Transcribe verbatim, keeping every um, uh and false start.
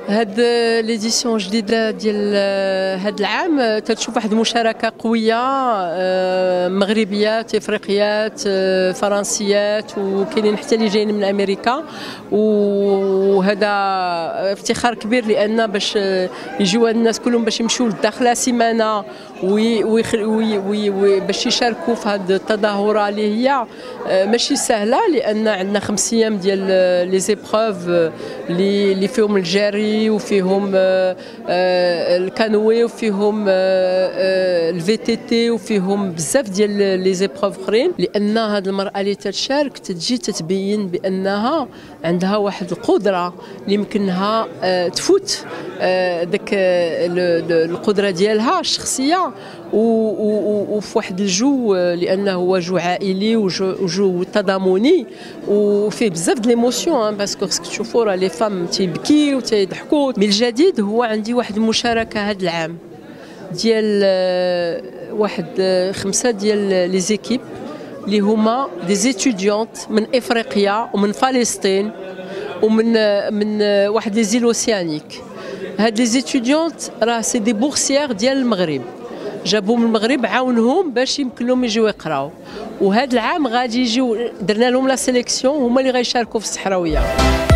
هاد ليديسيون الجديده ديال هاد العام تتشوف واحد المشاركه قويه، مغربيات، افريقيات، فرنسيات، وكاينين حتى اللي جايين من امريكا، وهذا افتخار كبير لان باش يجيو الناس كلهم باش يمشيو لداخل سيمانه باش يشاركوا في هذه التظاهره اللي هي ماشي سهله، لان عندنا خمس ايام ديال لي زيبروف اللي فيهم الجري وفيهم الكانوي وفيهم الفي تي تي وفيهم بزاف ديال لي زيبروف اخرين، لان هذه المراه اللي تتشارك تجي تتبين بانها عندها واحد القدره اللي يمكنها تفوت داك القدره ديالها الشخصيه وفي واحد الجو، لانه هو جو عائلي وجو تضامني وفيه بزاف د ليموسيون، باسكو خصك تشوفوا راه لي فام تيبكيو وتيضحكوا. من الجديد هو عندي واحد المشاركه هذا العام ديال واحد خمسه ديال لي زيكيب اللي هما دي زيتيديونت من افريقيا ومن فلسطين ومن من واحد لي زيل اوسيانيك. هاد لي زيتيديونت راه سي دي بورسيير ديال المغرب، جابوا من المغرب عاونهم باش يمكن لهم يجيو يقراو، وهذا العام غادي يجيو درنا لهم لا سيليكسيون هما اللي غيشاركوا في الصحراويه.